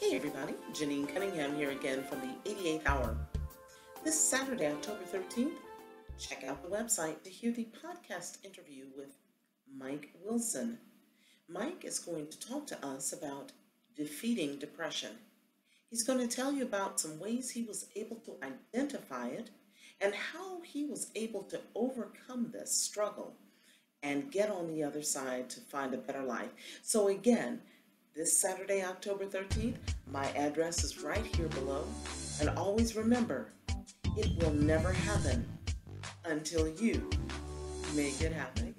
Hey everybody, Janine Cunningham here again from the 88th hour. This Saturday, October 13th, check out the website to hear the podcast interview with Mike Wilson. Mike is going to talk to us about defeating depression. He's going to tell you about some ways he was able to identify it and how he was able to overcome this struggle and get on the other side to find a better life. So again, this Saturday, October 13th, my address is right here below. And always remember, it will never happen until you make it happen.